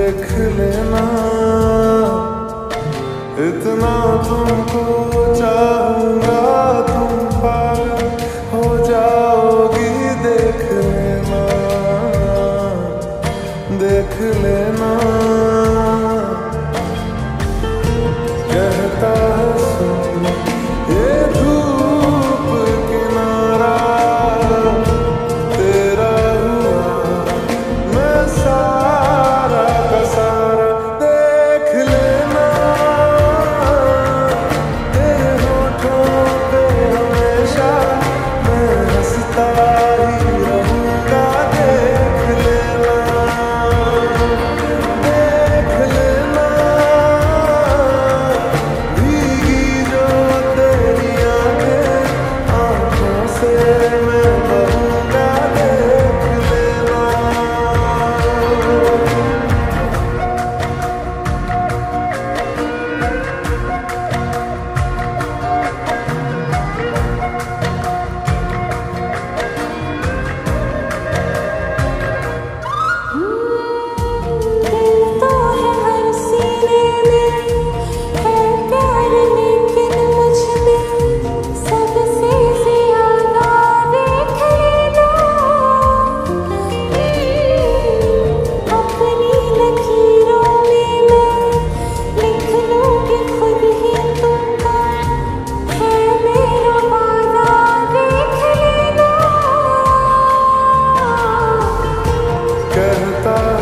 देख लेना, इतना तुमको चाहूंगा तुम पागल हो जाओगी। देख लेना, देख लेना, कहता है सुन ये धूप किनारा, तेरा हुआ मैं सारा का सारा। देख लेना, तेरे होठों पे हमेशा मैं हंसता ही रहूंगा। देख लेना, देख लेना, भीगी जो तेरी आंखें, आंखों से मैं बहूंगा। देख लेना, दिल तो है हर सीने में, है प्यार लेकिन मुझ में सबसे ज्यादा। देख लेना, अपनी लकीरों में मैं लिख लूंगी खुद ही तुमको, है मेरा वादा। देख लेना, कहता